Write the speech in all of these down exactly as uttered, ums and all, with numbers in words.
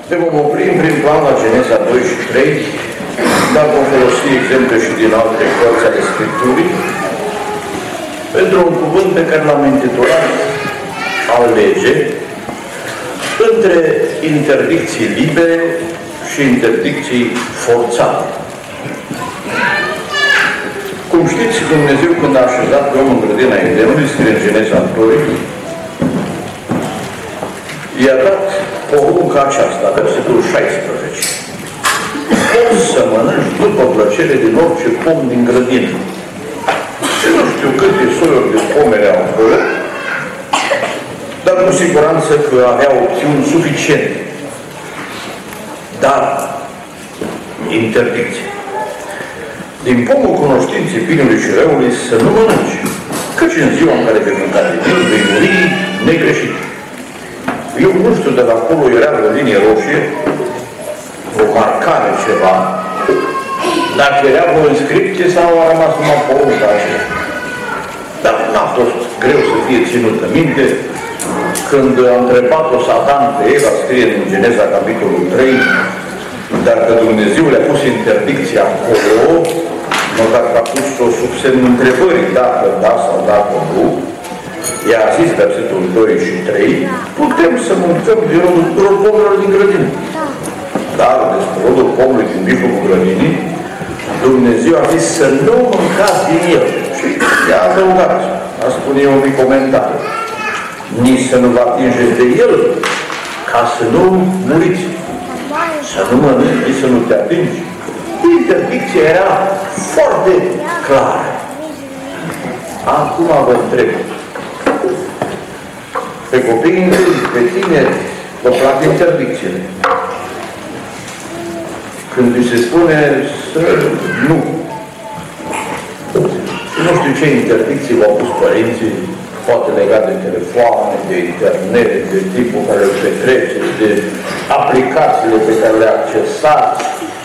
Ne vom opri în prim plan la Geneza doi și trei, dar vom folosi exemple și din alte părți ale Scripturii pentru un cuvânt pe care l-am intitulat alege între interdicții libere și interdicții forțate. Cum știți, Dumnezeu, când a așezat pe om în grădina Edenului, scrie în Geneza doi, i-a dat porunca aceasta, versetul șaisprezece. Poți să mănânci după plăcere din orice pom din grădină. Și nu știu câte soiuri de pome erau acolo, dar cu siguranță că avea opțiuni suficiente. Dar interdicție. Din pomul cunoștinței binelui și răului să nu mănânci, căci în ziua în care vei mânca de el, vei muri negreșit. Eu nu știu, de acolo era o linie roșie, o marcare ceva, dacă era o inscripție sau a rămas numai porunca aceea. Dar n-a fost greu să fie ținută minte. Când a întrebat-o Satan pe Eva, scrie în Geneza capitolul trei, dacă Dumnezeu le-a pus interdicția acolo, măcar că a pus-o sub semnul întrebării, dacă da sau dacă nu, i-a zis versetul doi și trei, putem să mâncăm din rodul tuturor pomilor din grădină. Dar despre rodul pomului din mijlocul grădinii, Dumnezeu a zis să nu mâncați din el. Și i-a adăugat, a spune eu un comentariu, nici să nu vă atingeți de el, ca să nu muriți. Să nu mănânci, nici să nu te atingi. Interdicția era foarte clară. Acum vă întreb. Pe copiii pe tineri vă plac interdicțiile. Când îi se spune să nu. Nu știu ce interdicții v-au pus părinții, poate legat de telefoane, de internet, de tipul care îl petreceți, de aplicațiile pe care le accesați.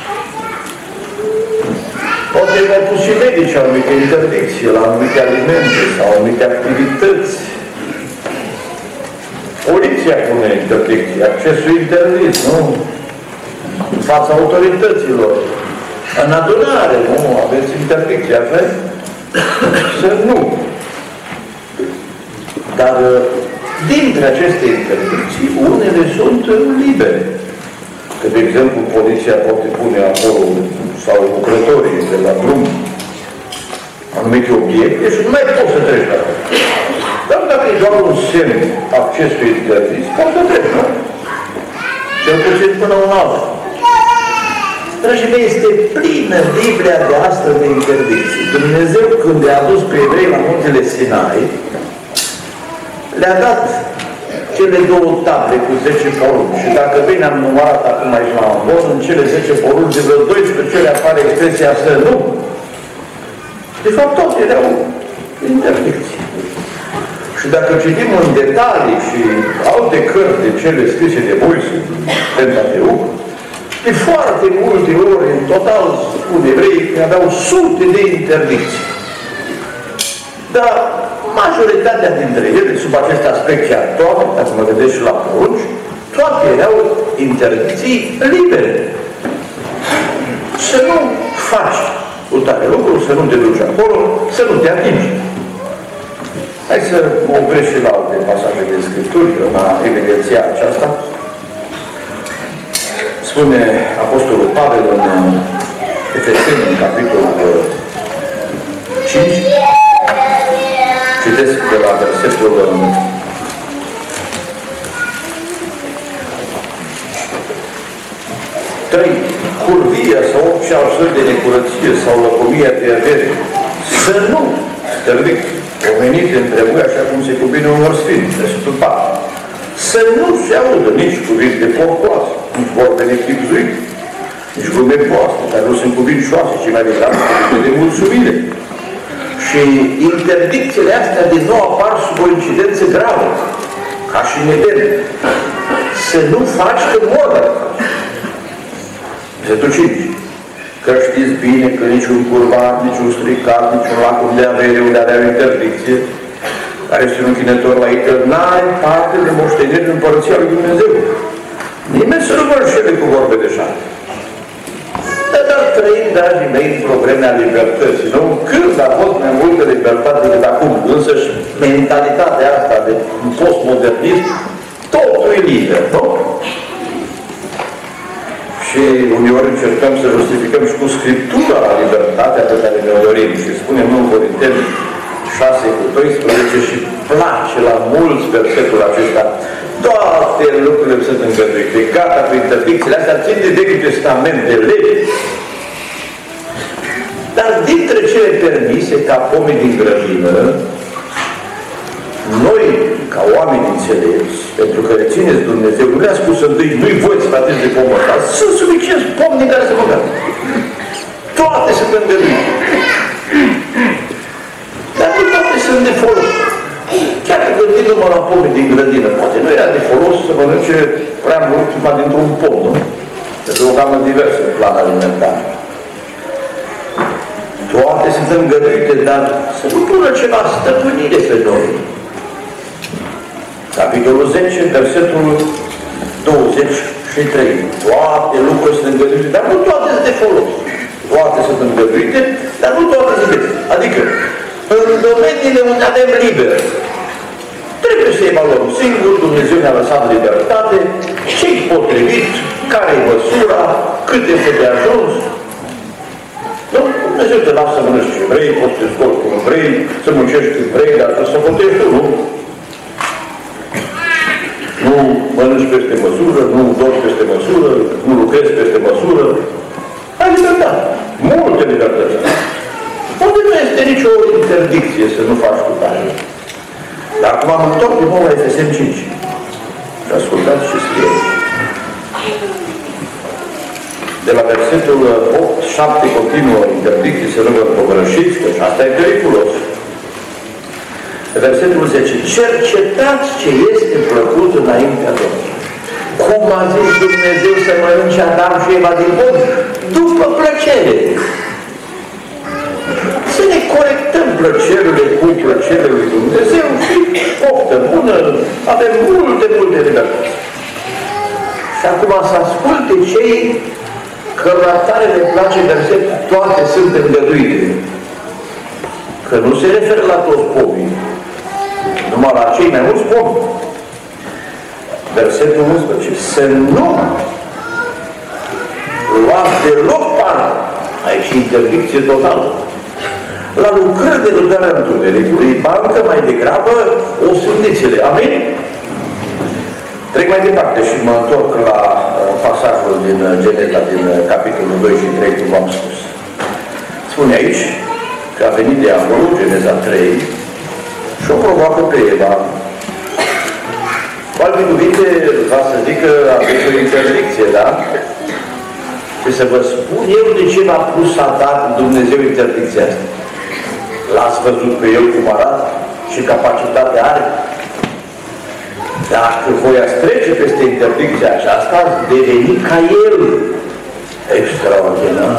Poate v-au pus și medici anumite interdicții la anumite alimente sau anumite activități. Poliția pune interdicții, accesul interzis, nu? În fața autorităților. În adunare, nu? Aveți interdicții, aveți? Să nu. Dar dintre aceste interdicții, unele sunt libere. Că, de exemplu, poliția poate pune acolo, sau lucrătorii de la drum, anumite obiecte și nu mai poți să treci la acolo. Dar dacă e doar un semn accesul interzis, poți să treci, nu? Cel puțin până un altul. Dragii mei, este plină Biblia de astfel de interdicții. Dumnezeu, când le-a adus pe evrei la muntele Sinai, le-a dat cele două table cu zece porunci. Și dacă bine am numărat acum aici la Ambon, în cele zece porunci, de vreo doisprezece ori apare expresia să nu. De fapt, toate erau interdicții. Și dacă citim în detalii și alte cărți de cele scrise de Moise, Pentateuc, de foarte multe ori, în total, spun evrei, că aveau sute de interdicții. Dar majoritatea dintre ele, sub acest aspect chiar toate, dacă mă vedeți și la porunci, toate erau interdicții libere. Să nu faci următoare lucruri, să nu te duci acolo, să nu te atingi. Hai să mă opresc și la alte pasaje de Scripturi, la evidenția aceasta. Spune Apostolul Pavel în Efeseni, în capitolul cinci, citesc de la versetul trei. Curvia sau orice alt fel de necurăție sau lăcomia de avere, să nu interdic omenite între voi așa cum se cuvine unor sfinți, versetul patru. Să nu se audă nici cuvinte porcoase, nici vorbe nechipzuite, nici glume proaste, care nu sunt cuvințoase, ci mai degrabă cuvinte de mulțumire. Și interdicțiile astea din nou apar sub o incidență gravă, ca și în Eden. Să nu faci că mor dacă faci. Versetul cinci. Că știți bine că niciun curvat, niciun stricat, niciun lacul de avere unde avea o interdicție, care este un închinător la ei, că n-ai parte de moștenire în Împărăția lui Dumnezeu. Nimeni să nu vă înșele cu vorbe de șarte. Dar trăim, dragii mei, într-o vreme a libertății, nu? Când a fost mai multă libertate decât acum, însăși mentalitatea asta de postmodernism, totul e liber, nu? Și uneori încercăm să justificăm și cu Scriptura libertatea pe care ne-o dorim. Și spunem în Corinteni șase cu doisprezece și place la mulți versetul acesta. Toate lucrurile sunt îngăduite, gata cu interdicțiile astea, țin de Vechiul Testament, de lege. Dar dintre cele permise, ca pomi din grădină, noi, ca oameni înțelepți, pentru că rețineți Dumnezeu, nu le-a spus întâi, nu-i voi să faceți de pomul ăsta, sunt suficienți pomi din care să mâncați. Toate sunt îngăduite. Dar nu toate sunt de folos. Chiar că gândindu-mă la pomii din grădină, poate nu era de folos să mănânce prea mult numai dintr-un pom, nu? Pentru o gamă diversă în plan alimentar. Toate sunt îngăduite, dar să nu pună ceva stăpânire pe noi. Capitolul zece, versetul douăzeci și trei. Toate lucrurile sunt îngăduite, dar nu toate sunt de folos. Toate sunt îngăduite, dar nu toate sunt bune. Adică, în domeniile unde avem liber, trebuie să evaluăm singur, Dumnezeu ne-a lăsat libertate, ce-i potrivit, care-i măsura, cât este de ajuns. Nu? Dumnezeu te lasă să mănânci ce vrei, poți să te scoli cum vrei, să muncești cât vrei, dar să socotești tu, nu? Nu mănânci peste măsură, nu dormi peste măsură, nu lucrezi peste măsură. Ai libertate. Multe libertăți. Poate nu este nicio interdicție să nu faci cu tare. Dar acum am întorc din nou la Efeseni cinci. Și ascultați ce scrie. De la versetul opt șapte continuă interdicții, să nu vă împămărășiți, că asta e periculos. Versetul zece. Cercetați ce este plăcut înaintea Domnului. Cum a zis Dumnezeu să mănânce Adam și Eva din pom? După plăcere. Să ne corectăm plăcerile cu plăcerile lui Dumnezeu și poftă bună, avem multe, multe libertăți. Și acum să asculte cei cărora tare le place verset, toate sunt îngăduite. Că nu se referă la toți pomii, numai la cei mai mulți pomi. Versetul unsprezece. Să nu luați deloc parte, aici interdicție totală, la lucrări de rugarea întunericului, bancă mai degrabă o sândițele. Amin? Trec mai departe și mă întorc la pasajul din Geneza, din capitolul doi și trei, cum v-am spus. Spune aici că a venit diavolul, Geneza trei, și o provoacă pe Eva. Cu alte cuvinte, va să zic că aveți o interdicție, da? Și să vă spun eu de ce v-a pus să dat Dumnezeu interdicția asta. L-ați văzut pe el cum arată și capacitate are? Dacă voi ați trece peste interdicția aceasta, ați deveni ca el. Extraordinar.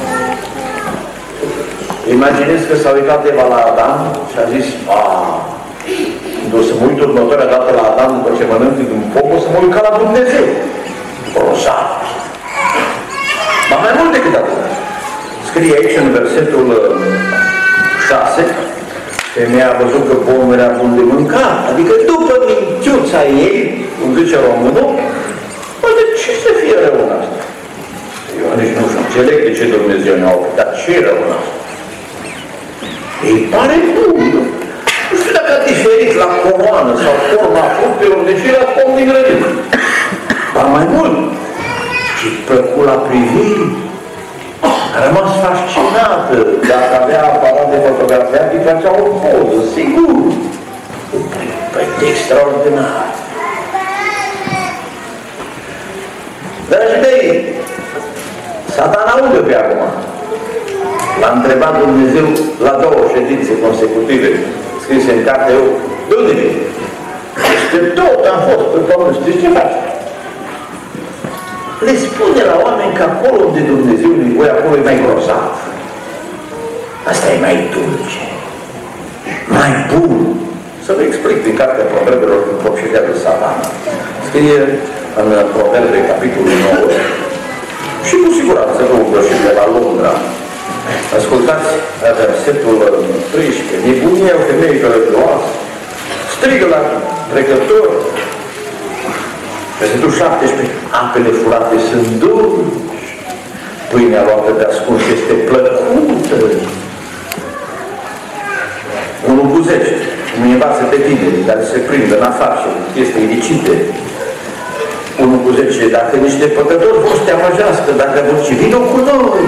Imaginez că s-a uitat Eva la Adam și a zis, aaa, când o să mă uit următoarea dată la Adam după ce mănânc din pom, o să mă uit ca la Dumnezeu. Grozav. Dar mai mult decât atât. Scrie aici în versetul șase, femeia a văzut că pomul era bun de mâncat. Adică după mințiuța ei, cum zice românul, bă, de ce să fie rău în asta? Eu nici nu știu, înțeleg de ce Dumnezeu ne-a oprit, dar ce e rău în asta? Ei pare bun. Nu știu dacă a diferit la coroană sau forma fructelor, deci era pom din grădină. Dar mai mult, și plăcut la priviri, a rămas fascinată. Dacă avea aparat de fotografiat, îi făcea o poză, sigur. Păi, extraordinar. Dragii mei, Satan audă pe acum. L-a întrebat Dumnezeu la două ședințe consecutive, scrise în cartea eu, de unde vine? Este tot am fost pe pământ. Știți ce faci? Le spune la oameni că acolo unde Dumnezeu îi voi, acolo e mai grozav. Asta e mai dulce, mai bun. Să vă explic din cartea Proverbelor cum procedează Satan. Scrie în Proverbe, capitolul nouă, și cu siguranță nu și de la Londra. Ascultați versetul treisprezece. Nebunia o femeie călătoasă, strigă la trecător. Versetul șaptesprezece. Apele furate sunt dulci, pâinea luată de ascuns este plăcută. Unul cu zece. Nu învață pe tine, dar se prindă în afaceri, este ilicite. Unul cu zece. Dacă niște păcători vor să te amăjească, dacă vor și vină cu noi,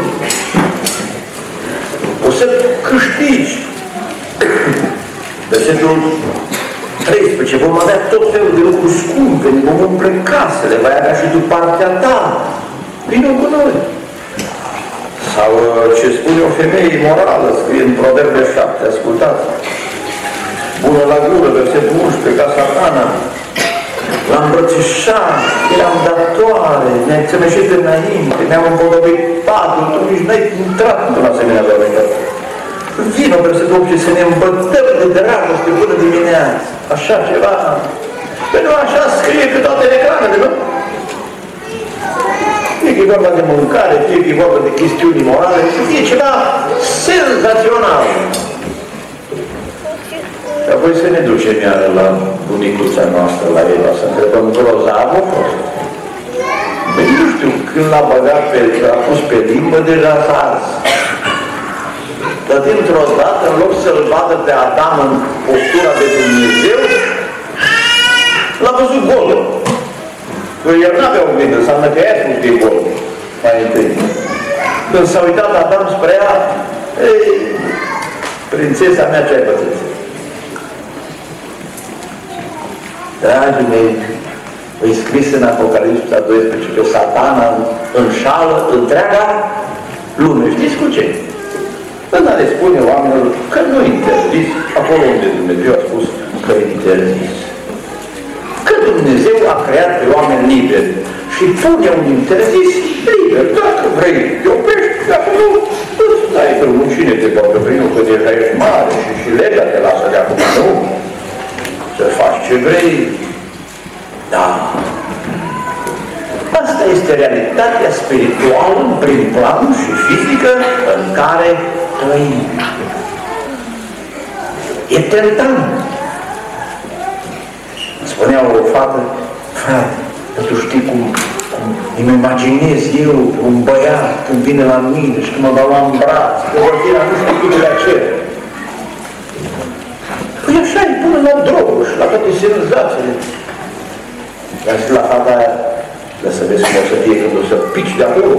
o să câștigi. Versetul treisprezece. Vom avea tot felul de lucruri scumpe, ne vom umple casele, vei avea și tu partea ta. Vină cu noi. Sau ce spune o femeie imorală, scrie în Proverbe șapte, ascultați. Bună la gură, versetul unsprezece, ca Satana. L-am îmbrățișat, eram datoare, ne-ai țămeșit înainte, ne-am împodobit patul, tu nici n-ai intrat într-un asemenea doamnă. Vină, versetul optsprezece, să ne îmbătăm de dragoste până dimineață. Așa ceva. Păi nu așa scrie pe toate ecranele, nu? Fie că e vorba de mâncare, fie că e vorba de chestiuni morale, să fie ceva senzațional. Și apoi să ne ducem iară la bunicuța noastră, la Eva, să întrebăm grozav a fost. Băi, nu știu, când l-a băgat pe, l-a pus pe limbă, deja s-a ars. Dar dintr-o dată, în loc să-l vadă pe Adam în postura de Dumnezeu, l-a văzut gol. El n-avea o gândă, înseamnă că ea spus că e gol. Mai întâi. Când s-a uitat Adam spre ea, ei, prințesa mea, ce ai pățit? Dragii mei, îi scris în Apocalipsa doisprezece că Satana înșală întreaga lume. Știți cu ce? Ăla le spune oamenilor că nu interzis, acolo unde Dumnezeu a spus că interzis. Că Dumnezeu a creat pe oameni liberi și pune un interzis liber. Dacă vrei, te oprești, dacă nu, îți dai drumul. Cine te poate opri? Nu, că deja ești mare și, și legea te lasă de acum, nu? Să faci ce vrei. Da. Asta este realitatea spirituală, prin plan și fizică, în care trăim. E tentant. Spunea o fată, frate, tu știi cum, cum îmi imaginez eu un băiat când vine la mine și când mă va lua în braț, că vor fi la nu știu câte la cer. Păi așa e până la droguri și la toate senzațiile. Iar și la fata aia, dar să vezi cum o să fie când o să pici de acolo.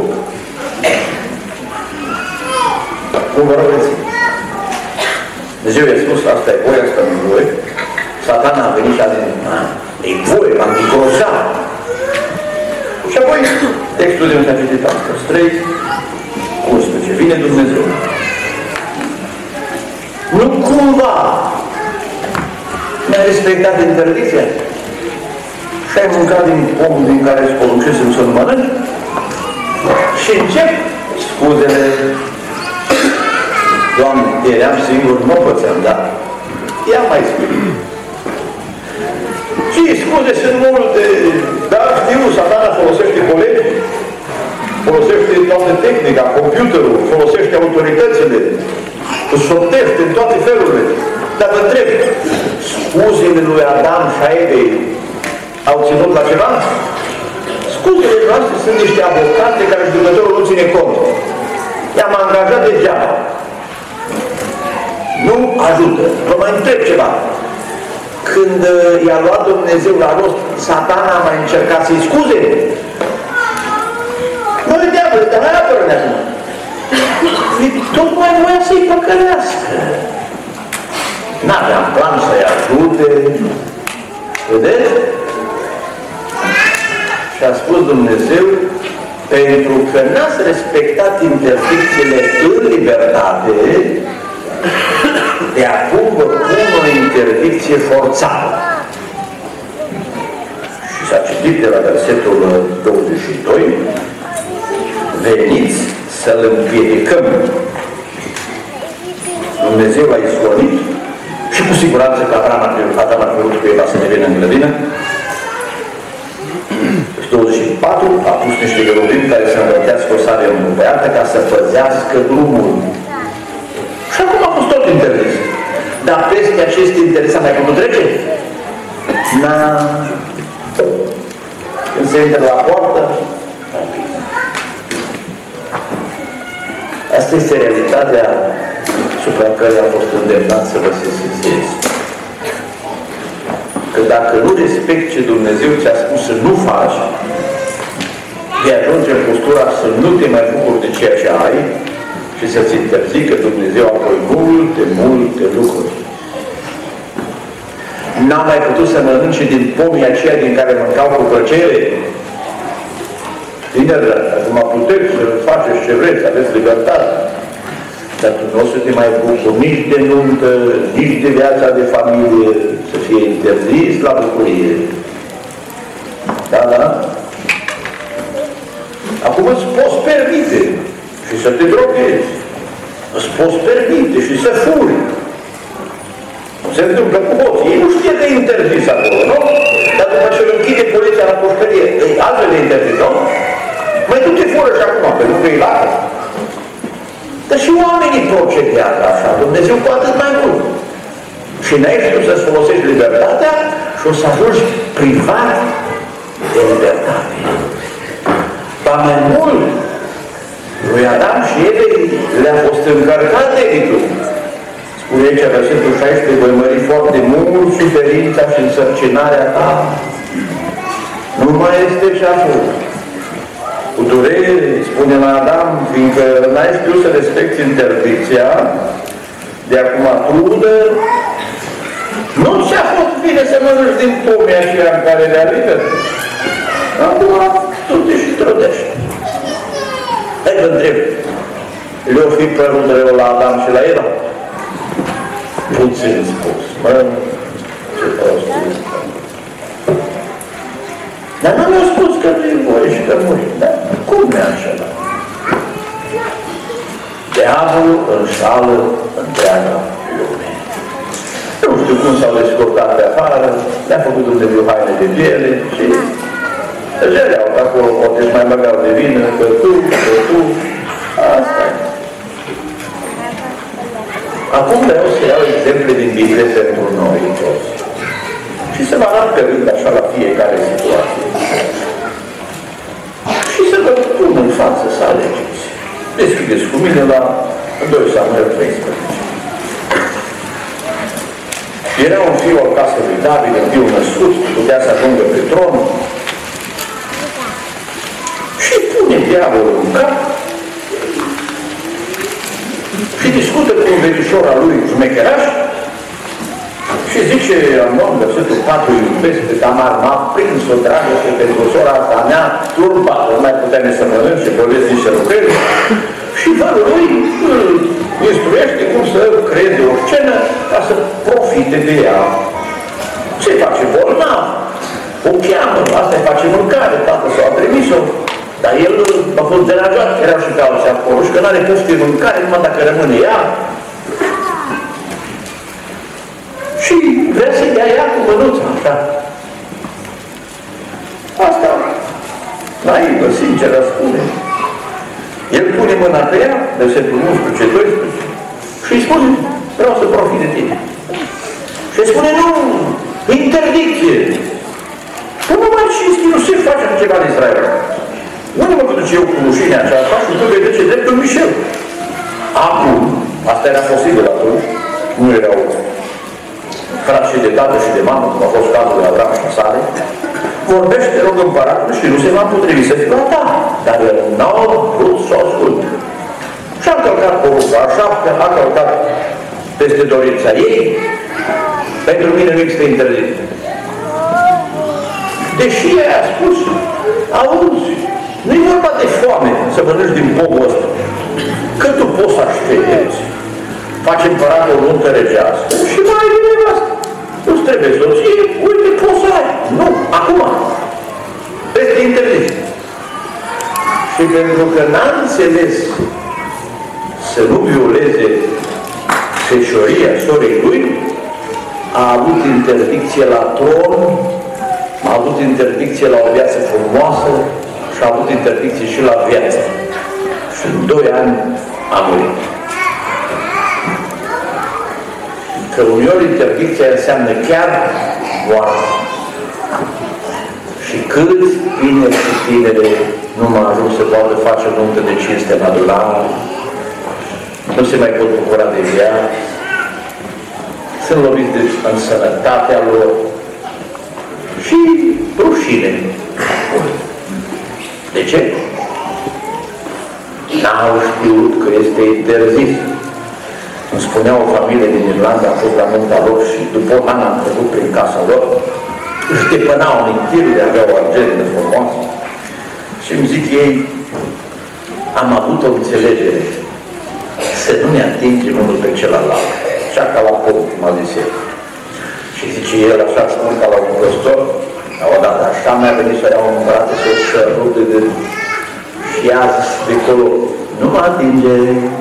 Cum vă rog rețin? Dumnezeu i-a spus, asta e voie, asta nu e voie. Satana a venit și a zis, e voie, m-am îngrozav. Și apoi, textul de unde a citit astăzi, trei, unsprezece, vine Dumnezeu. Nu cumva mi-a respectat interdicția și ai mâncat din pomul din care îți poruncesem să-l mănânci și încep scuzele. Doamne, eram singur, nu pățeam, dar ia mai spune. Și scuze sunt multe, dar știu, Satana folosește colegi, folosește toată tehnica, computerul, folosește autoritățile, îți soptește în toate felurile. Dar vă întreb, scuzele lui Adam și a Evei au ținut la ceva? Scuzele noastre sunt niște avocate care judecătorul nu ține cont. I-am angajat degeaba. Nu ajută. Vă mai întreb ceva. Când uh, i-a luat Dumnezeu la rost, Satana a mai încercat să-i scuze? Nu e diavolul, dar mai apără-ne acum. Tocmai voia să-i păcălească. N-aveam plan să-i ajute. Vedeți? Și a spus Dumnezeu, pentru că n-ați respectat interdicțiile în libertate, de acum vă pun o interdicție forțată. Și s-a citit de la versetul douăzeci și doi, veniți să-L împiedicăm. Dumnezeu l-a izgonit și cu siguranță că Adam ar fi vrut cu Eva să ne vină în grădină. rubim care să învățească o sare îmbăiată ca să păzească drumul. Și acum a fost tot interzis. Dar peste acest interes a mai putut trece? Na. Când se intră la poartă, asta este realitatea supra care a fost îndemnat să vă sesizez. Că dacă nu respecti ce Dumnezeu ți-a spus să nu faci, vei ajunge în postura să nu te mai bucuri de ceea ce ai și să-ți interzică Dumnezeu apoi multe, multe lucruri. N-am mai putut să mănânce din pomii aceia din care mâncau cu plăcere. Tinerilor, acum puteți să faceți ce vreți, aveți libertate. Dar tu nu o să te mai bucuri nici de nuntă, nici de viața de familie, să fie interzis la bucurie. Da, da? Acum îți poți permite și să te droghezi. Îți poți permite și să furi. Se întâmplă cu hoții. Ei nu știe că e interzis acolo, nu? Dar după ce îl închide poliția la pușcărie, e altfel de interzis, nu? Mai tu te fură și acum, pentru că e lată. Dar și oamenii procedează așa, Dumnezeu cu atât mai mult. Și n-ai știut să-ți folosești libertatea și o să ajungi privat de libertate. Ba mai mult, lui Adam și Evei le-a fost încărcat debitul. Spune aici, versetul șaisprezece, voi mări foarte mult suferința și însărcinarea ta. Nu mai este și acum. Cu durere, spune la Adam, fiindcă n-ai știut să respecti interdicția, de acum trudă, nu ți-a fost bine să mănânci din pomii aceia în care le-a liber. Acum tu te și trădești. Hai vă întreb, le-o fi părut rău la Adam și la Eva? Puțin spus. Mă, ce prostie. Dar nu mi-au spus că nu-i voi și că muri. Dar cum mi-a înșelat? Diavolul înșală întreaga lume. Nu știu cum s-au descurcat de afară, le-a făcut Dumnezeu haine de piele și tăgereau acolo, poate își mai băgau de vină, că tu, că tu, asta e. Acum vreau să iau exemple din Biblie pentru noi toți. Și să vă arăt pe rând așa la fiecare situație. Și să vă pun în față să alegeți. Deschideți cu mine la doi Samuel treisprezece. Era un fiu al casei lui David, un fiu născut, putea să ajungă pe tron. Și pune diavolul în cap și discută cu un verișor al lui șmecheraș și zice Amnon, versetul patru, iubesc pe Tamar, m-a prins o dragoste pentru sora asta mea, turba, nu mai putea să mănânce, povesti nici să lucreze. Și vărul lui îl instruiește cum să creeze o scenă ca să profite de ea. Se face bolnav, o cheamă, asta îi face mâncare, tatăl s-a trimis-o. Dar el a fost deranjat, erau și pe alții acolo, și că n-are post de mâncare, numai dacă rămâne ea. Și vrea să-i dea ea cu mânuța, așa. Asta, naivă, sinceră, spune. El pune mâna pe ea, versetul unsprezece doisprezece, și îi spune, vreau să profit de tine. Și îi spune, nu, interdicție. Că nu mai cinsti, nu se face ceva în Israel. Nu mă duce eu cu rușinea aceasta și tu vei duce dreptul Michel. Acum, asta era posibil atunci, nu erau frați și de tată și de mamă, cum a fost cazul de Avram și Sare, vorbește, rog împăratul și nu se va potrivi să fiu a ta. Dar el n-au vrut să o asculte. Și-a călcat poruca a șaptea, a călcat peste dorința ei. Pentru mine nu există interzis. Deși ea a spus, auzi, nu-i vorba de foame să mănânci din pomul ăsta. Că tu poți să aștepți. Faci împărat o nuntă regească și mai ai din nevastă. Nu-ți trebuie soție, uite, poți să ai. Nu, acum. Peste interzis. Și pentru că n-a înțeles să nu violeze feșoria sorei lui, a avut interdicție la tron, a avut interdicție la o viață frumoasă și a avut interdicție și la viață. Și în doi ani a murit. Că uneori interdicția înseamnă chiar moarte. Și câți tineri și tinere nu mai ajung să poată face o nuntă de cinste naturală, nu se mai pot bucura de ea, sunt loviți de în sănătatea lor și rușine. De ce? N-au știut că este interzis. Îmi spunea o familie din Irlanda, a fost la nunta lor și după un an am trecut prin casa lor, își depănau amintirile, aveau o agendă frumoasă și îmi zic ei, am avut o înțelegere să nu ne atingem unul pe celălalt. Așa ca la pom, cum a zis el. Și zice el, așa spun ca la un păstor, odată așa mi-a venit să iau un braț să o sărute de... Și a zis de acolo, nu mă atinge.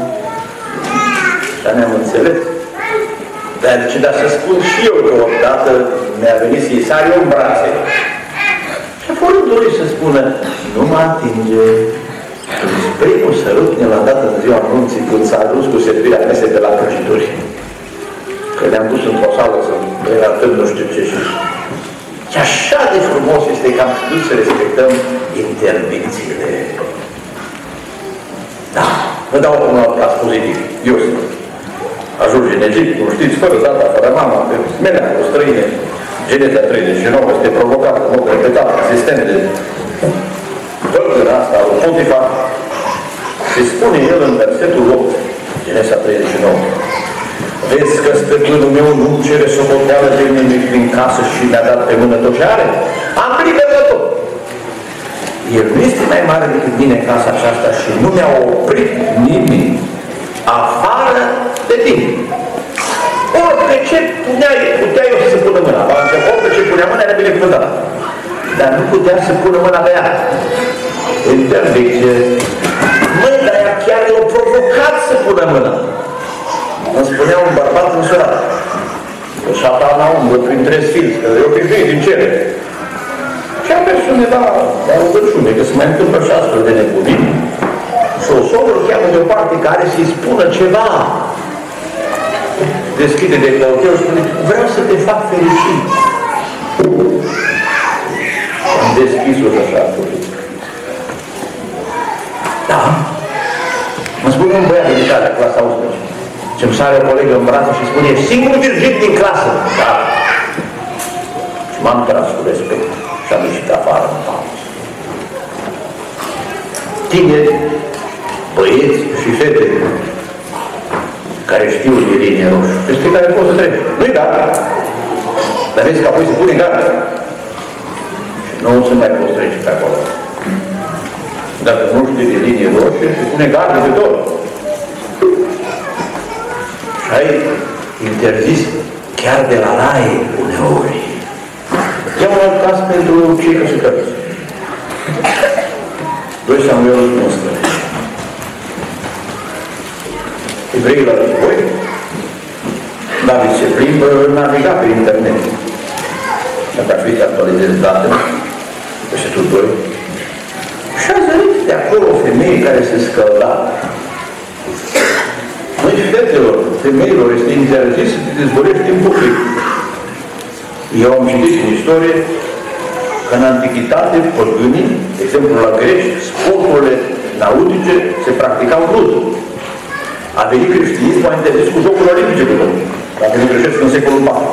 Așa ne-am înțeles. Dar zice, dar să spun și eu că odată mi-a venit să-i sar eu în brațe. Și a fost dorit să spună, nu mă atinge. Primul sărut ne l-a dat în ziua anunții când s-a ajuns cu servirea mese de la prăjituri. Că ne-am dus într-o sală să relatăm nu știu ce și... Și așa de frumos este că am știut să respectăm interdicțiile. Da, vă dau un alt caz pozitiv. Eu sunt. Ajunge în Egipt, nu știți, fără tata, fără mama, pe smenea, cu străine. Geneza treizeci și nouă este provocată în mod repetat, asistent de vălgăra asta, lui Potifar. Și spune el în versetul opt, Geneza treizeci și nouă. Vezi că stăpânul meu nu cere socoteală de nimic din casă și mi-a dat pe mână tot ce are? Am liber de tot. El nu este mai mare decât mine în casa aceasta și nu mi-a oprit nimic afară de tine. Orice ce puneai, putea eu să pună mâna. Orice ce punea mâna era binecuvântat. Dar nu putea să pună mâna pe ea. Interdicție. Măi, dar ea chiar l-a provocat să pună mâna. Îmi spunea un bărbat însurat. Că satana umblă printre sfinți, că e obișnuit din cere. Și a mers undeva la rugăciune, că se mai întâmplă și astfel de nebunii. Și o soră îl cheamă de o parte care să-i spună ceva. Deschide de căuteu și spune, vreau să te fac fericit. Am deschis-o și așa. Da? Mă spune un băiat de care, clasa unsprezece. Ce-mi sare o colegă în brațe și spune, ești singurul virgin din clasă. Da. Și m-am tras cu respect și am ieșit afară în pauză. Tineri, băieți și fete care știu de linie roșu, peste care poți să treci. Nu-i gata. Dar vezi că apoi se pune gata. Și nu o să mai poți trece pe acolo. Dacă nu știi de linie roșie, se pune gata de tot. Și ai interzis chiar de la rai uneori. Ia un alt caz pentru cei căsătoriți. doi Samuel unsprezece. Evreii la război, David se plimbă, naviga pe internet. Dacă ar fi să actualizezi datele, versetul doi. Și a zărit de acolo o femeie care se scălda. Noi, fetelor, femeilor, este interzis să te dezvolești în public. Eu am citit în istorie că în antichitate, păgânii, de exemplu la greci, sporturile nautice se practicau crud. A venit creștinismul, a interzis cu jocurile olimpice, dacă nu greșesc, în secolul patru.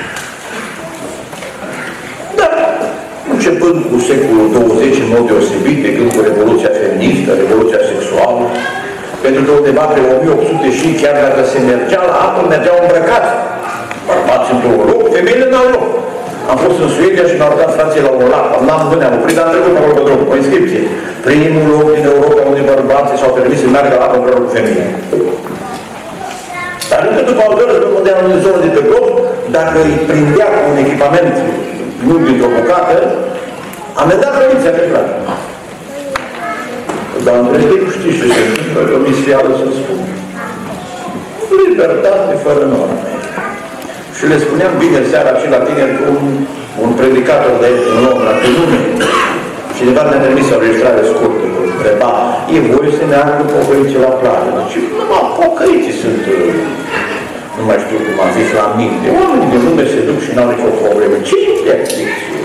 Dar, începând cu secolul douăzeci, în mod deosebit, de când cu Revoluția feministă, Revoluția sexuală, pentru că undeva pe o mie opt sute și chiar dacă se mergea la apă, mergeau îmbrăcați. Bărbați într-un loc, femeile n-au loc. Am fost în Suedia și m-au arătat frații la un lac. N-am văzut, am oprit, dar am trecut acolo pe drum, o inscripție. Primul loc din Europa unde bărbații s-au permis să meargă la apă împreună cu femeile. Dar încă după al doilea război mondial în zonă de pe glob, dacă îi prindea cu un echipament nu dintr-o bucată, am dat poliția pe clar. Dar între timp știți ce se întâmplă, că misială să spun. Libertate fără norme. Și le spuneam bine seara și la tineri cu un, un predicator de aici, un om la pe lume. Cineva ne-a trimis o registrare scurtă, cu întreba, e voie să ne arăt pocăiții la plajă. Deci, numai pocăiții sunt, nu mai știu cum am zis, la minte. Oamenii de lume se duc și n-au nicio problemă. Ce interdicție?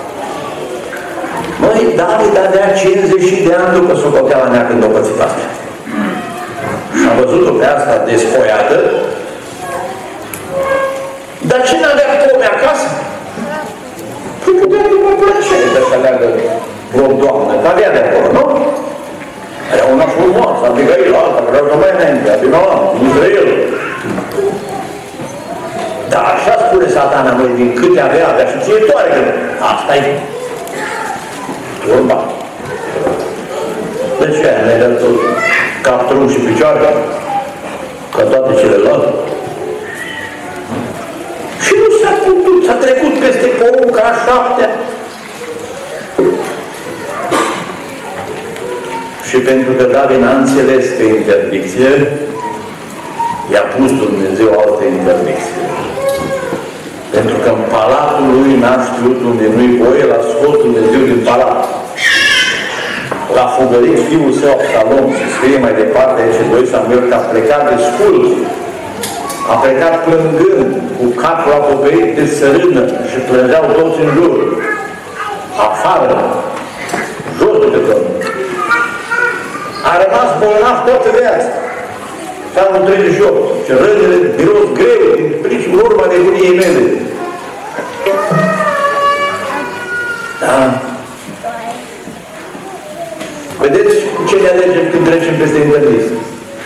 Măi, David avea cincizeci de ani după socoteala mea când o pățit astea. Și am văzut-o pe asta despoiată. Dar ce n-avea pomi acasă? Păi putea că mă plăcere de să aleagă vreo doamnă, că avea de acolo, nu? Era una frumoasă, Abigail, alta, vreau să mai înainte, Abinoam, Israel. Dar așa spune Satana, măi, din câte avea, avea și ție toare, că asta-i vorba. De ce? Ne dă tot cap, trunchi și picioare, ca toate celelalte. Și nu s-a putut, s-a trecut peste porunca a șaptea. Și pentru că David n-a înțeles pe interdicție, i-a pus Dumnezeu altă interdicție. Pentru că în palatul lui n-a știut unde nu-i voie, l-a scos Dumnezeu din palat. L-a fugărit fiul său Absalom și scrie mai departe aici doi Samuel că a plecat de scult. A plecat plângând, cu capul acoperit de sărână și plângeau toți în jur. Afară, jos de pe pământ. A rămas bolnav toată viața. Psalmul treizeci și opt. Și rănile miros greu din pricina urma nebuniei mele. Da? Vedeți cu ce ne alegem când trecem peste interdicții?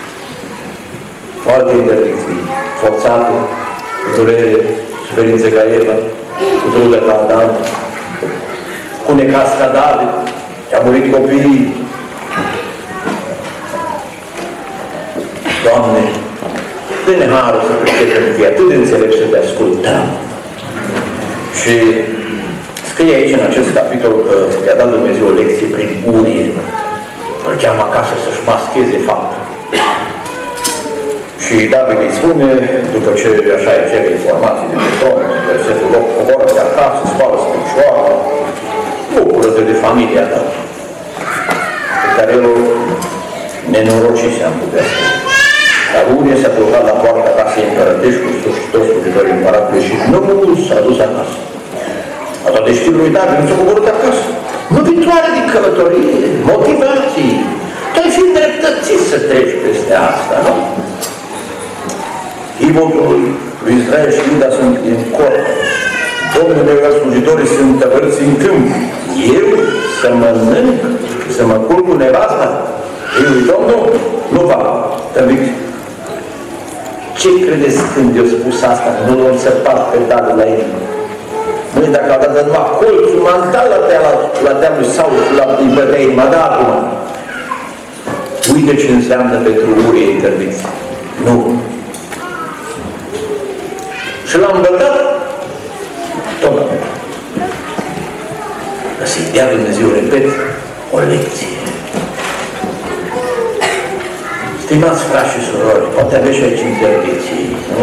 Alte interdicții. Forțate, durere, suferințe ca Eva, cu trudă ca Adam, cu necaz ca David, și-a murit copiii. Doamne, dă-ne harul să pricepem că e atât de înțelept să te ascultăm. Și scrie aici în acest capitol că i-a dat Dumnezeu o lecție prin Urie. Îl cheamă acasă să-și mascheze faptul. Și David îi spune, după ce așa îi cere informații de pe tron, versetul opt, coboară-te acasă, spală-ți picioară, bucură-te de familia ta, pe care el o nenorocise am putea spune. Dar Urie s-a căutat la poarta casei împărătești cu toți slujitorii împăratului și nu s-a dus acasă. A toate știrile lui David, nu s-a coborât acasă. Nu viitoare din călătorie, motivații. Tu ai fi îndreptățit să treci peste asta, nu? Ibotul lui Israel și Iuda sunt în corp. Domnul meu, slujitorii sunt tăvărți în câmp. Eu să mănânc, să mă culc cu nevasta? Eu, Domnul, nu va tăviți. Ce credeți când i-a spus asta? Nu l-am săpat pe dalul la el. Măi, dacă a dat numai colțul, m-am dat la teala, la tealul sau la bătăi, m-a dat acum. Uite ce înseamnă pentru Urie interdicție. Nu. Și l-am bătat tot la mea. Dar să-i dea Dumnezeu, repet, o lecție. Stimați frați și surori, poate aveți și aici interdicții, nu?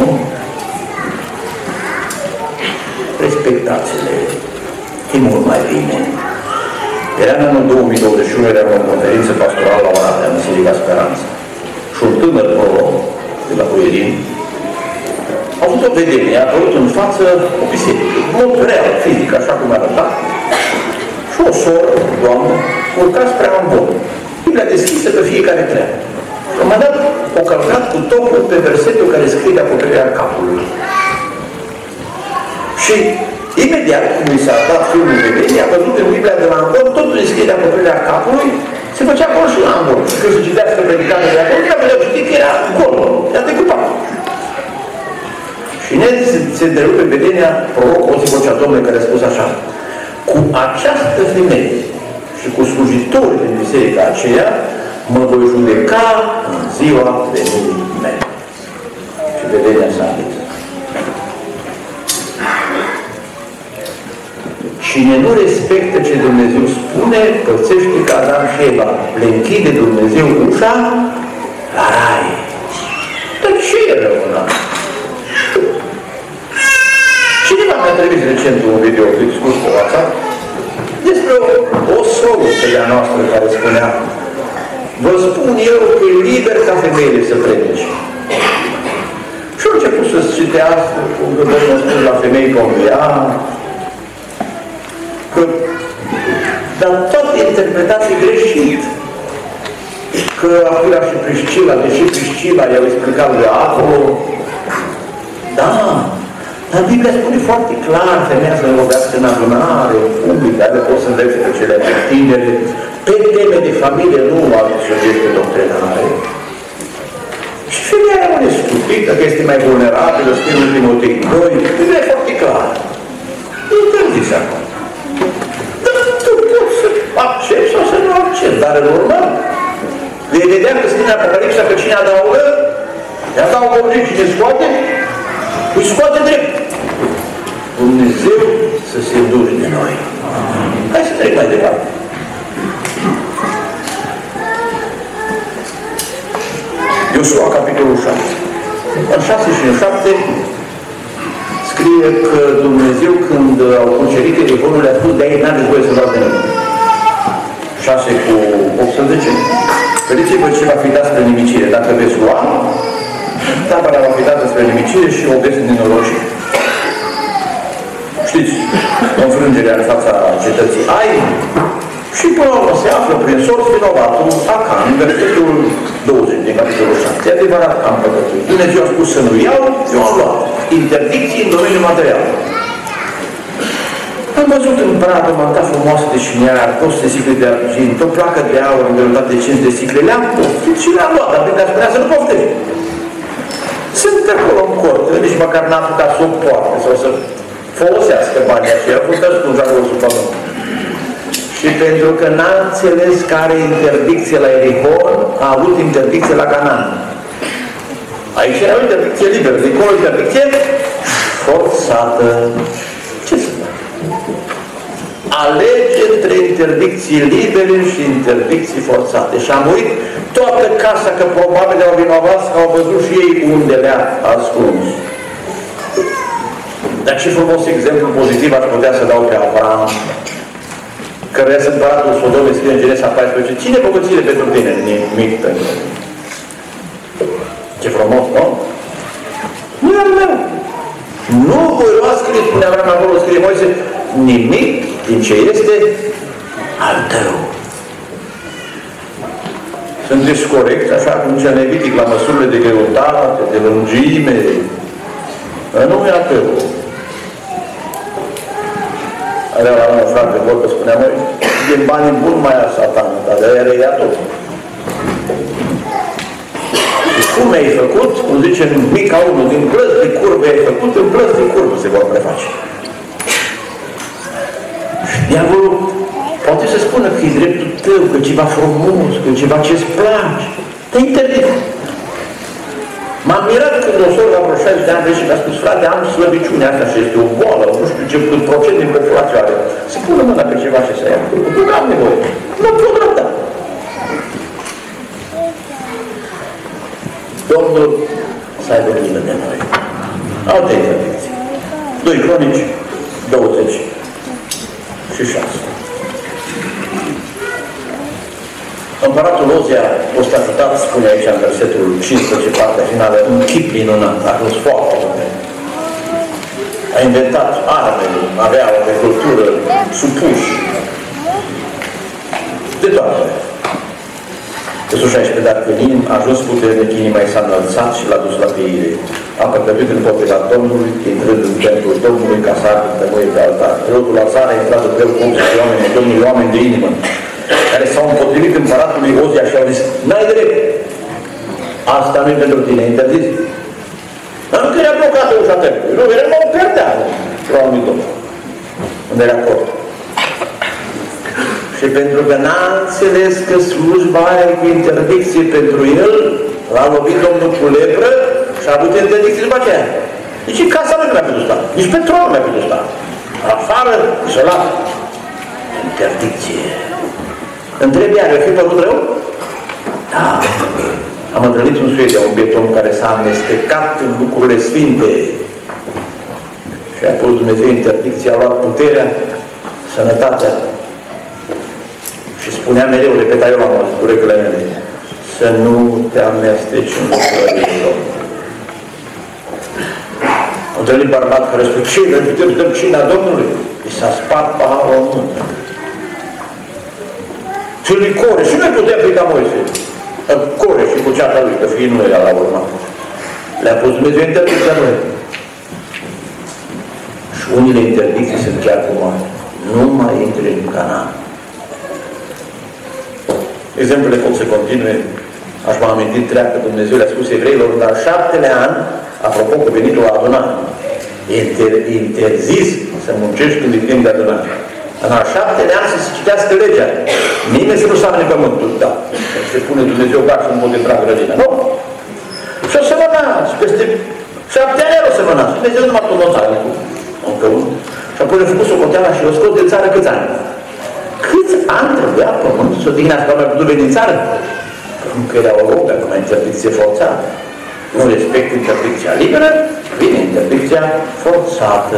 Respectați-le. E mult mai bine. Era în anul două mii douăzeci și unu, era o conferință pastorală la Oradea, în Biserica Speranță. Și un tânăr prolog de la Puierin a avut o vedenie, a apărut în față o biserică, în mod real, fizic, așa cum arăta, și o soră, o doamnă, urca spre ambon. Biblia deschisă pe fiecare treabă. La un moment dat, o călcat cu tocul pe versetul care scrie de acoperirea capului. Și imediat, când mi s-a dat filmul vedenie, a văzut în Biblia de la ambon, totul deschide de acoperirea capului, se făcea acolo și la ambon. Și când se citească predicatul de acolo, nu aveam citit că era gol, era decupat. Și ne se derupe vedenia prorocul Osip Ocea Domnului, care a spus așa: cu această femeie și cu slujitorii din biserica aceea mă voi judeca în ziua venirii mele. Și vedenia s-a adus. Cine nu respectă ce Dumnezeu spune, pățește ca Adam și Eva. Le închide Dumnezeu ușa la rai. Dar ce e rău în asta? Cineva mi-a trimis recent un videoclip scurs pe WhatsApp despre o, o soră Biblia noastră care spunea: vă spun eu că e liber ca femeile să predice. Și au început să-ți citească, cum că Domnul spune la femei cum ea, că, dar toate interpretații greșit. Că Aquila și Priscila, deși Priscila i-au explicat de acolo, da, dar Biblia spune foarte clar, femeia să rogească în adunare, public, dar pot să învețe pe cele mai tinere, pe teme de familie, nu alte subiecte doctrinare. Și femeia rămâne stupită, că este mai vulnerabilă, scrie în Timotei doi, Biblia e foarte clar. Nu te zis acum. Dar tu poți să accepti sau să nu accepti, dar în urmă, vei vedea că scrie în Apocalipsa că cine adaugă, i-a adaugă drept, cine scoate, îi scoate drept. Dumnezeu să se îndure de noi. Hai să trec mai departe. Iosua, capitolul șase. În șase și în șapte scrie că Dumnezeu, când au cucerit Ierihonul, le-a spus: de aici n-aveți voie să luați de noi. șase cu optsprezece. Vedeți-vă ce va fi dat spre nimicire. Dacă veți lua, tabăra va fi dată spre nimicire și o veți din norocire. Știți, înfrângerea în fața cetății Ai. Și până la urmă se află prin sorți vinovatul Acan, versetul douăzeci din capitolul șapte. E adevărat că am păcătuit. Dumnezeu a spus să nu iau, eu am luat. Interdicții în domeniul material. Am văzut în Pradă manta frumoasă de șiniar, douăzeci de sicle de argint, o placă de aur în greutate de cinci de sicle. Le-am poftit și le-am luat, dar Biblia spunea să nu poftești. Sunt acolo în corte, nici măcar n-am putea să o poarte sau să folosească banii aceia, au fost ascunși acolo sub pământ. Și pentru că n-a înțeles care interdicție la Ierihon, a avut interdicție la Canaan. Aici era o interdicție liberă, de acolo o interdicție forțată. Ce să fac? Alege între interdicții libere și interdicții forțate. Și am uit toată casa, că probabil au vinovați că au văzut și ei unde le-a ascuns. Dar ce frumos exemplu pozitiv aș putea să dau pe Avram, căruia sunt împăratul Sodome, scrie în Genesa paisprezece: cine bogățile pentru tine? Nimic pentru tine. Ce frumos, nu? Nu e al meu. Nu voi lua, scrie, spune Avram acolo, scrie Moise, nimic din ce este al tău. Sunteți corecți, așa cum cea Levitic, la măsurile de greutate, de lungime, nu e al tău. Alea la un frate vor că spunea: măi, din banii buni mai a Satan, dar de aia reia tot. Și cum ai făcut? Cum zice în Mica unu, din plăți de curvă ai făcut, în plăți de curvă se vor preface. Și diavolul poate să spună că e dreptul tău, că e ceva frumos, că e ceva ce-ți place. Te interdit. M-am mirat când o soră la vreo șaizeci de ani și mi-a spus: frate, am slăbiciunea asta și este o boală, nu știu ce procent din populație are. Să pună mâna pe ceva și să ia. Nu am nevoie. Nu pot răbda. Domnul să aibă milă de noi. Alte interdicții. doi Cronici, douăzeci și șase. Împăratul Ozia a fost ajutat, spune aici în versetul cincisprezece, partea finală, un chip minunat, a ajuns foarte bine. A inventat armele, avea o agricultură supuși. De toate. Versetul șaisprezece, dar venind, a ajuns puternic, inima i s-a înălțat și l-a dus la pieire. A păcătuit împotriva Domnului, intrând în templul Domnului, ca să arde tămâie pe altar. Preotul Lazar a intrat în greu cu optzeci de oameni, Domnului, oameni de inimă, care s-au împotrivit împăratului Ozia și au zis: n-ai drept! Asta nu-i pentru tine, interzis. Încă era blocată ușa templului. Nu, era mă pierdea la un domn. Unde era acord. Și pentru că n-a înțeles că slujba are cu interdicție pentru el, l-a lovit Domnul cu lepră și a avut interdicție după aceea. Deci în casa nu mai putut sta. Nici petrolul nu mai putut sta. Afară, izolat. Interdicție. Întrebi, ar fi părut rău? Da. Am întâlnit un suedea, un bieton care s-a amestecat în lucrurile sfinte. Și a pus Dumnezeu interdicție, a luat puterea, sănătatea Și spunea mereu, repeta eu la urechile mele, să nu te amesteci în lucrările Domnului. Am întâlnit bărbat care spune, ce, dăm, dăm cina Domnului? I s-a spart paharul în munte. Și lui Core, și noi putem fi ca Moise. Core și cu ceata lui, că fiii nu era la urmă. Le-a pus Dumnezeu interdicția lui. Și unele interdicții sunt chiar cum moarte. Nu mai intri în Canaan. Exemplele pot să continue. Aș m-am amintit treacă, Dumnezeu le-a spus evreilor, dar șaptele an, apropo că venitul la adunare, inter, interzis să muncești când e timp de adunare. În al șaptele an să se citească legea. Nimeni să nu samene pământul, da. Se pune Dumnezeu gașul, nu pot intra în grădină. Nu? Și o semănați. Peste șapte ani o semănați. Dumnezeu numai tot o țară. Încă unul. Și apoi le-a făcut socoteala și o scos de țară câți ani? Câți ani trebuia pământul să o dignească oameni cu duve din țară? Încă era o rogă, acum interdicție forțată. Nu respect interdicția liberă, vine interdicția forțată.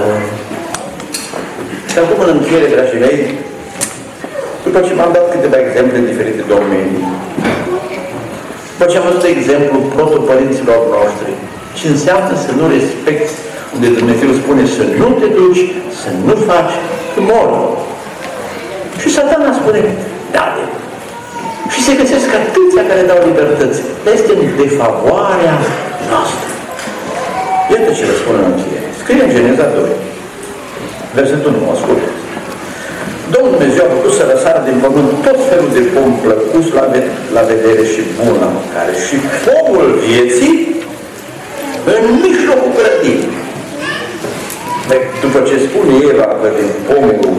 Și acum în încheiere, dragii mei, după ce m-am dat câteva exemple în diferite domenii, după ce am văzut exemplu protopărinților noștri, ce înseamnă să nu respecti unde Dumnezeu spune să nu te duci, să nu faci, că mori. Și Satana spune, da, de. Și se găsesc atâția care dau libertăți. Dar este în defavoarea noastră. Iată ce vă spun în încheiere. Scrie în Geneza doi. Versetul unu, ascultă. Domnul Dumnezeu a făcut să răsară din pământ tot felul de pom plăcuți la, ve la vedere și bun la mâncare. Și pomul vieții în mijlocul grădinii. După ce spune Eva că din pomul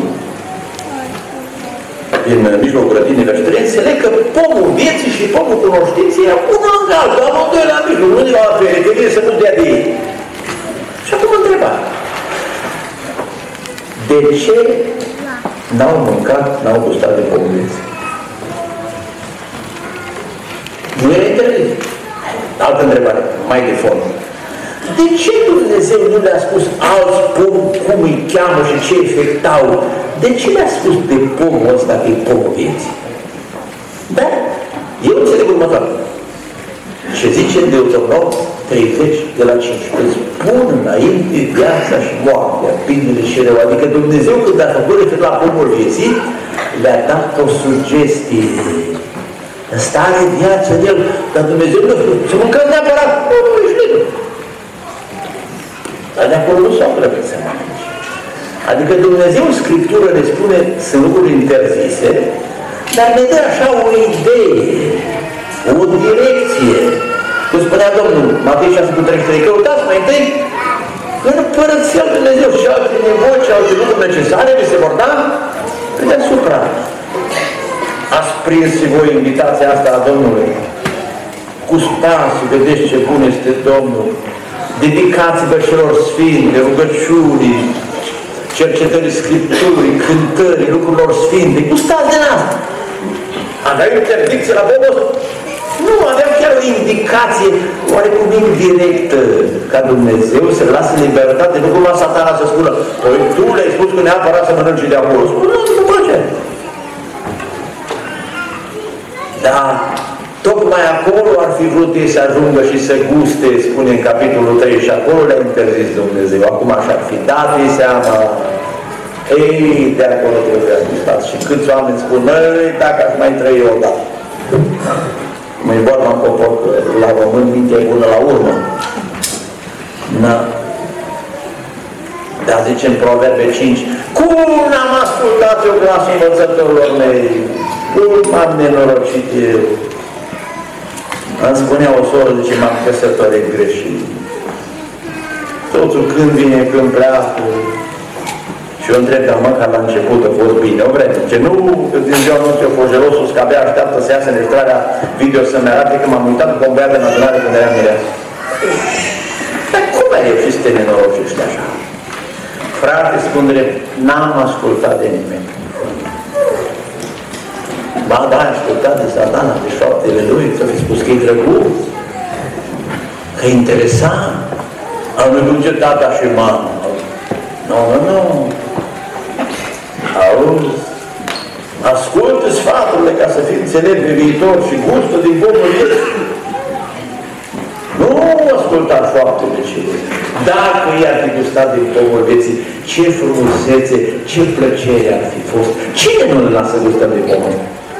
din mijlocul grădinii veștării, înțeleg că pomul vieții și pomul cunoștinței era unul în altul, amândoi la mijloc, unii la ferecherie să nu dea de ei. Și acum întreba, de ce n-au mâncat, n-au gustat de pomul vieții? Nu era interzis. Altă întrebare, mai de fond. De ce Dumnezeu nu le-a spus alți pomi, cum îi cheamă și ce efect au? De ce le-a spus de pomul ăsta că e pomul vieții? Dar eu înțeleg următoare. Și zice Deuteronom treizeci de la cincisprezece. Pun înainte viața și moartea, binele și rău. Adică Dumnezeu când a făcut refer la pomul vieții, le-a dat o sugestie. În stare viață în el, dar Dumnezeu nu a spus, să mâncăm neapărat pomul vieții. Dar de acolo nu s-au grăbit să mănânci. Adică Dumnezeu în Scriptură ne spune, sunt lucruri interzise, dar ne dă așa o idee, o direcție. Cum spunea Domnul Matei șase cu treizeci și trei, căutați mai întâi în Împărăția lui Dumnezeu și alte nevoi și alte lucruri necesare vi se vor da pe deasupra. Ați prins și voi invitația asta a Domnului. Gustați, vedeți ce bun este Domnul. Dedicați-vă celor sfinte, rugăciunii, cercetării Scripturii, cântării, lucrurilor sfinte. Gustați din asta. Aveai interdicție la Domnul? Nu, aveam chiar o indicație, oarecum indirectă, ca Dumnezeu să lasă libertate, nu cumva Satana să spună, păi tu le-ai spus că neapărat să mănânci de acolo. Spune, nu, nu place. Da. Tocmai acolo ar fi vrut ei să ajungă și să guste, spune în capitolul trei, și acolo le-a interzis Dumnezeu. Acum așa-ar fi dat ei seama, ei, de acolo trebuie gustat. Și câți oameni spun, măi, dacă aș mai trăi eu, da. Măi, vorba în popor, la român, mintea e bună la urmă. Na. Dar zice în Proverbe cinci, cum n-am ascultat eu glasul învățătorilor mei? Cum am nenorocit eu? Îmi spunea o soră, zice, m-am căsătorit greșit. Totul când vine, când pleacă. Și eu întreb, dar măcar la început a fost bine. O vreme. Ce nu, din ziua noastră eu fost gelosul, că abia așteaptă să iasă în extrarea video să-mi arate că m-am uitat cu o băiată în adunare când eram mireasă. Dar cum ai reușit să te nenorociști așa? Frate, spune, n-am ascultat de nimeni. Ba, da, ai ascultat de Satana, de șoaptele lui, să fi spus că e drăguț, că e interesant. Am duce tata și mama. Nu, nu, nu. Auzi, Ascultă sfaturile ca să fii înțelept pe viitor și gustă din pomul vieții. Nu asculta faptele celor. Dacă i-ar fi gustat din pomul vieții, ce frumusețe, ce plăcere ar fi fost. Cine nu îl lasă gustăm din pomul?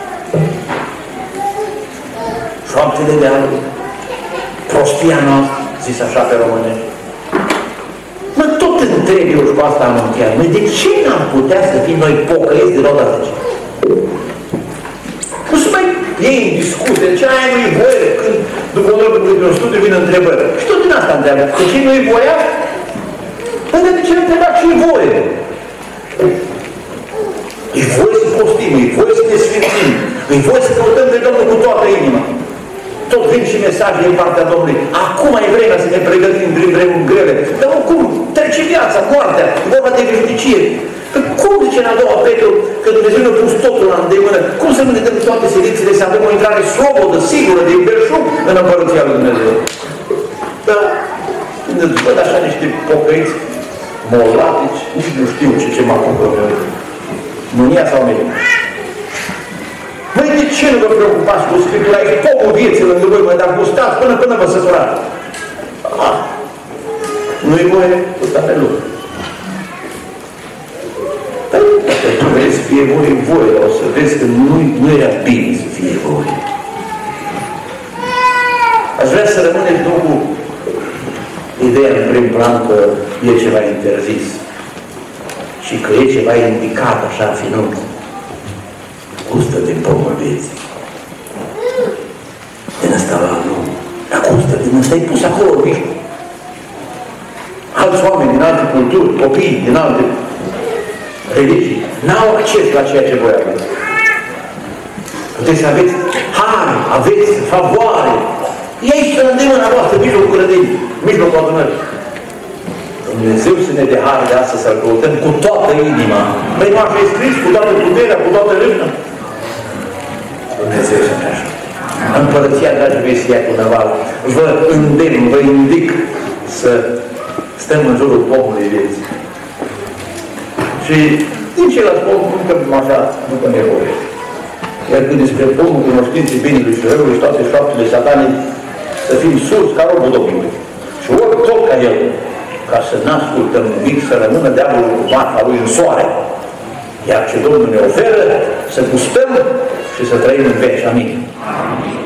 Faptele de alb, prostia noastră, zis așa pe românești. Mă tot întreb eu și cu asta am încheiat. Noi de ce n-am putea să fim noi pocăiți de roda asta? Nu se mai ei în discuție, ce aia nu-i voie când după un studiu vin întrebări. Și tot din asta întreabă. De ce nu-i voia? Păi de ce întreba și-i voie? E voie să postim, e voie să ne sfințim, e voie să căutăm de Domnul cu toată inima. Tot vin și mesaje din partea Domnului. Acum e vremea să ne pregătim prin vremuri grele. Dar cum trece viața, moartea, e vorba de veșnicie. Cum zice în a doua Petru că Dumnezeu ne-a pus totul la îndemână? Cum să nu ne dăm toate selințele să avem o intrare slobodă, sigură, de belșug în Împărăția lui Dumnezeu? Dar când îți văd așa niște pocăiți molatici, nici nu știu ce ce m-a compromis. Mânia sau mea? Măi, de ce nu vă preocupați cu Scriptura? E pomul vieții lângă voi, mă, dar gustați până până vă săturați. Ah, nu-i voie, gusta pe lucru. Dar dacă tu vrei să fie voie, voie, o să vezi că nu, nu era bine să fie voie. Aș vrea să rămâneți nu cu ideea în prim plan că e ceva interzis și că e ceva indicat așa finuț. Gustă din pomul vieții. Din ăsta la nu. Dar gustă din ăsta e pus acolo, mișcă. Alți oameni din alte culturi, copii din alte religii, n-au acces la ceea ce voi aveți. Puteți să aveți har, aveți favoare. E aici pe îndemâna voastră, mijlocul grădinii, mijlocul adunării. Dumnezeu să ne dea har de astăzi să-L căutăm cu toată inima. Păi nu așa e scris, cu toată puterea, cu toată râvnă. Dumnezeu să ne ajute. Împărăția, dragii mei, să ia cu naval. Vă îndemn, vă indic să stăm în jurul pomului vieții. Și din ceilalți pom, încă așa, după nevoie. Iar când despre pomul cunoștinței binelui și răului și toate șaptele satanii, să fim surzi ca robul Domnului. Și ori tot ca El, ca să n-ascultăm nimic, să rămână diavolul cu marfa lui în soare. Iar ce Domnul ne oferă, să gustăm și să trăim în veci. Amin.